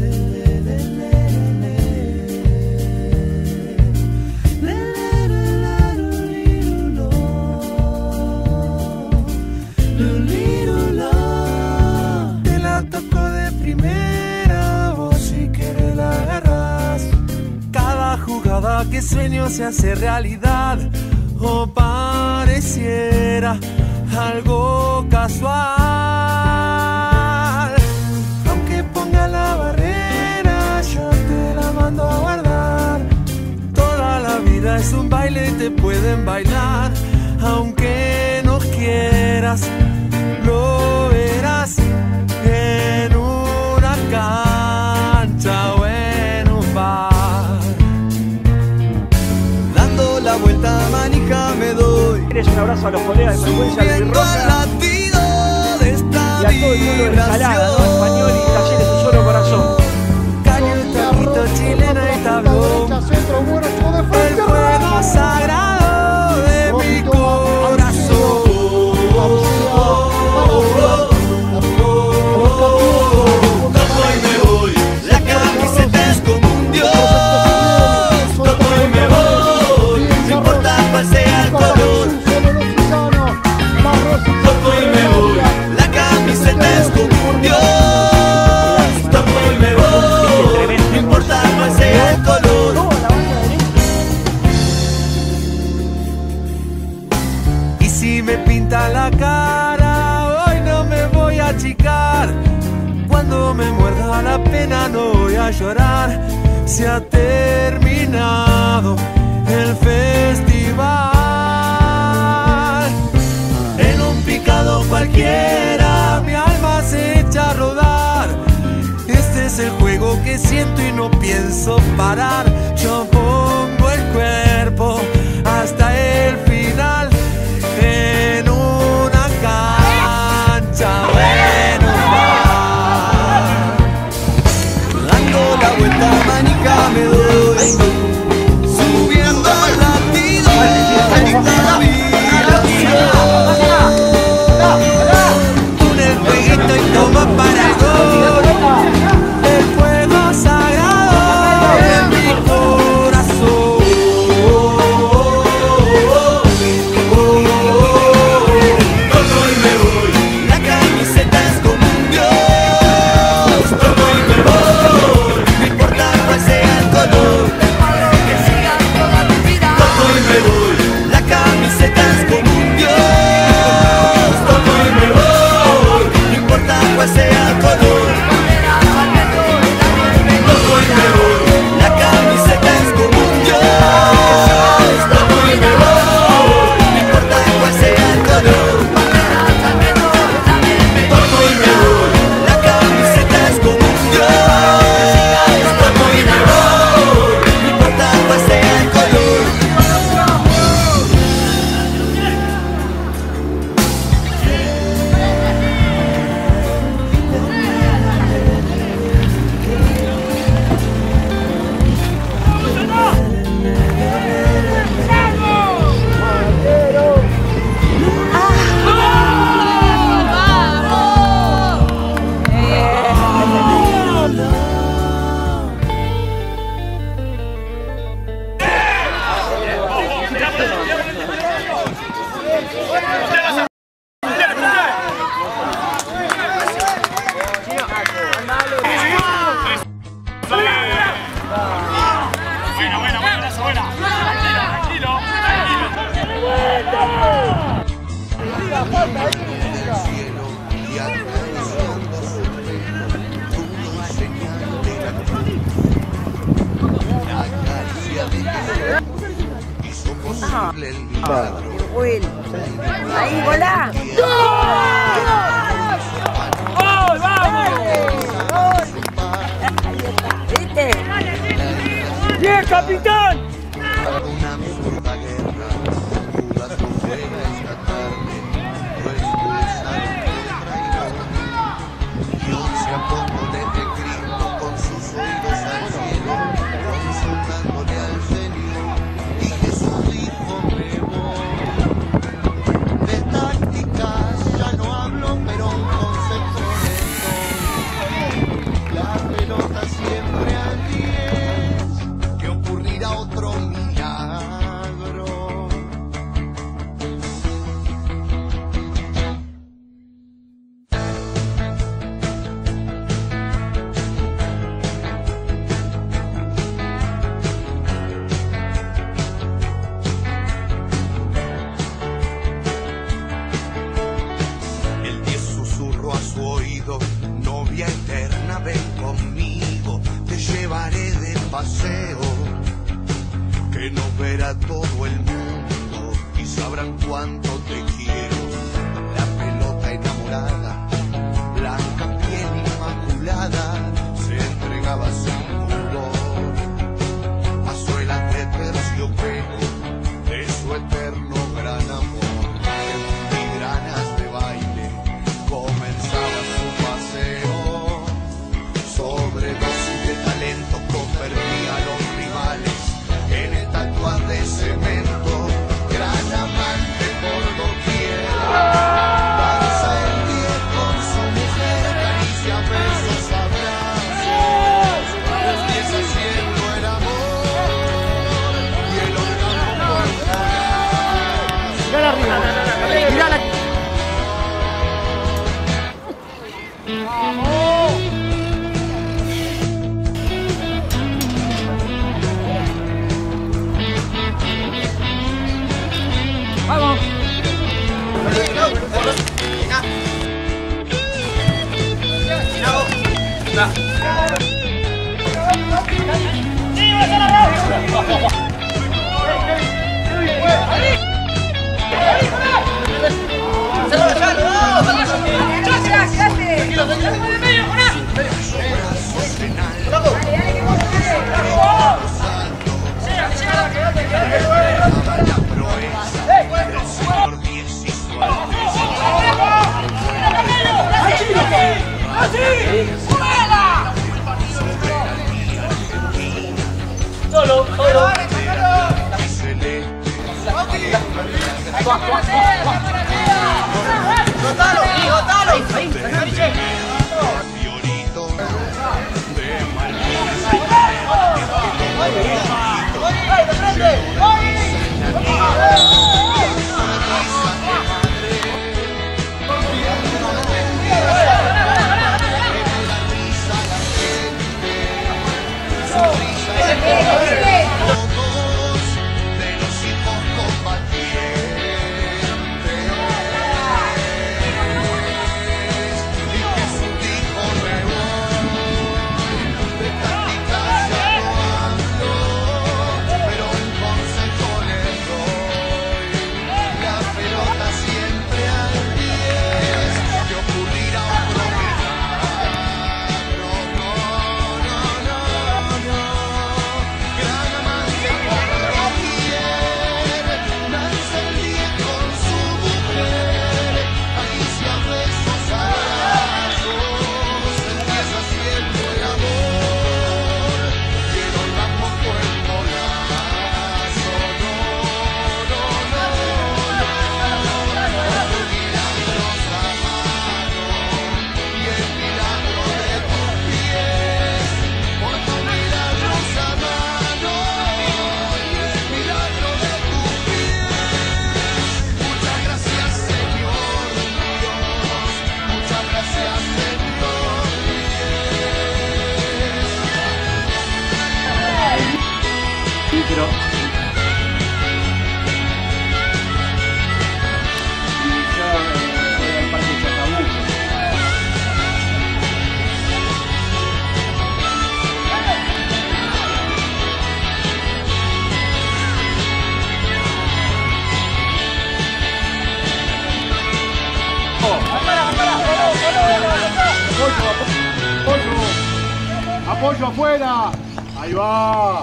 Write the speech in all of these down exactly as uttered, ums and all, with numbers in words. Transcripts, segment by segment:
Te la toco de primera, vos si querés la agarrás. Cada jugada que sueño se hace realidad, o pareciera algo casual. Aunque ponga la barrera, yo te la mando a guardar. Toda la vida es un baile y te pueden bailar. Aunque no quieras, lo verás en una cancha o en un bar. Dando la vuelta manija me doy. Tienes un abrazo a los colegas de Frecuencia Subiendo al Albirroja latido de esta y a todo el mundo de Ensalada, ¿no? Español y Talleres Un Solo Corazón. Caño, taquito, chilena y tablón. El fuego sagrado de mi corazón. Toco y me voy, la camiseta es como un dios. Toco y me voy, no importa cuál sea el color. Toco y me voy, la camiseta es como un dios. Toco y me voy, no importa cuál sea el color. Y si me pinta la cara, hoy no me voy a achicar. Cuando me muerda la pena no voy a llorar. Se ha terminado el festival. En un picado cualquiera mi alma se echa a rodar. Este es el juego que siento y no pienso parar. Yo pongo el cuerpo hasta el final. En una cancha o en un bar. Dando la vuelta manija me doy. Subiendo al latido de esta vibración. Con el jueguito y toma para el gol. El fuego sagrado de mi corazón. Toco y me voy, la camiseta es como un dios. Toco y me voy, no importa cuál sea el color. Toco y me voy, la camiseta es como un dios. Toco y me voy, no importa cuál sea el color. Toco y me voy, la camiseta es como un dios. Toco y me voy, no importa cuál sea el color. Toco y me voy, la camiseta es como un dios. Toco y me voy, no importa cuál sea el color. Buena, buena, buena, brazo, buena. Tranquilo, Will. Ahí, volá. ¡Gol, vamos! ¿Viste? ¡Bien, capitán! Una misma guerra, Judas no juega esta tarde, no expulsaron el traidor. Dios se apocó desde Cristo con sus oídos al cielo, consultándole al Señor, y Jesús dijo me voy. De tácticas ya no hablo, pero un concepto de esto. La pelota paseo que no verá todo el mundo y sabrán cuánto te quiero. La pelota enamorada, blanca piel inmaculada, se entregaba sin pudor a suelas de terciopelo de su eterno gran amor. En filigranas de baile comenzaba su paseo, sobredosis de talento convertía a los rivales en estatuas de cemento. Gran amante por doquier, danza en pie con su mujer, caricia, besos, abrazos, empieza haciendo el amor y el orgasmo por Mirá arriba. Mirá la... ¡Vamos! Solo, solo. ¡Gotalo! ¡Gotalo! Ahí, ahí. Apoyo afuera. Ahí va.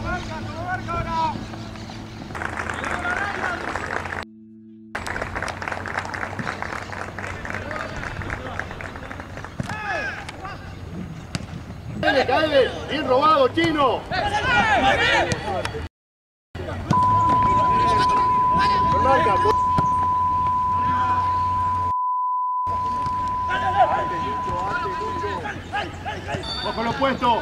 Dale, dale. Bien robado, Chino. Ojo lo puesto.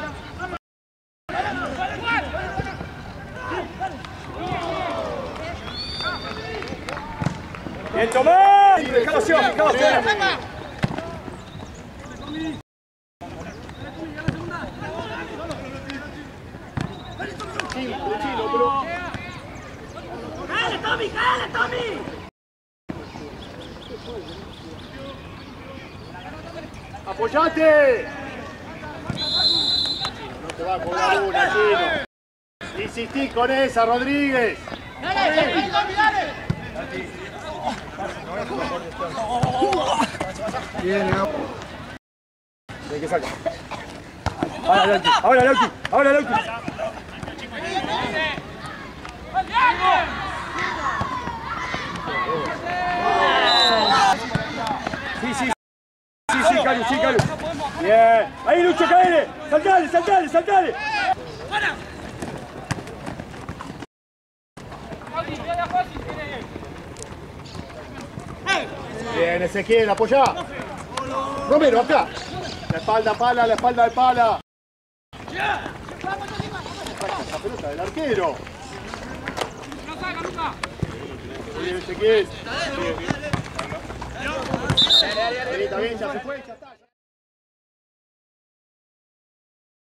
Bien, Tomás. Dejalo así, dejalo así. ¡Dale, Tommy! ¡Dale, Tommy! ¡Apoyate! va a cobrar una, Chino. Insistí con esa, Rodríguez. Bien, hay que sacar. Ahora Lauti, ahora Lauti, ahora Lauti. Sí, sí, sí, sí, Calu, sí, Calu. Bien, ahí Lucho, caele, saltale, saltale, saltale. Bien, Ezequiel, apoyá. Romero, acá. La espalda, pala, la espalda de pala. La pelota del arquero. Muy bien, Ezequiel. Bien, bien. Bien, bien, ya se fue, ya está.